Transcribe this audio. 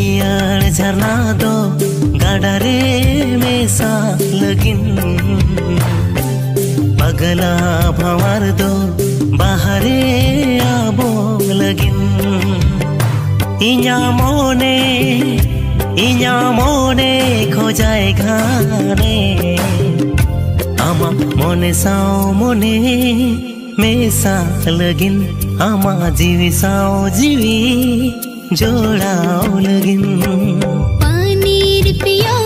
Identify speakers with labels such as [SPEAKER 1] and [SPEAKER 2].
[SPEAKER 1] जियार झरना दो गाडारे मेसा लगिन पगला भंवर दो बाहरे आबो लगिन इña mone खोजाय घाने आमा मने साओ मने मेसा लगिन आमा जीवी साओ जीवी जोड़ाओ लगिन
[SPEAKER 2] पानीर पिया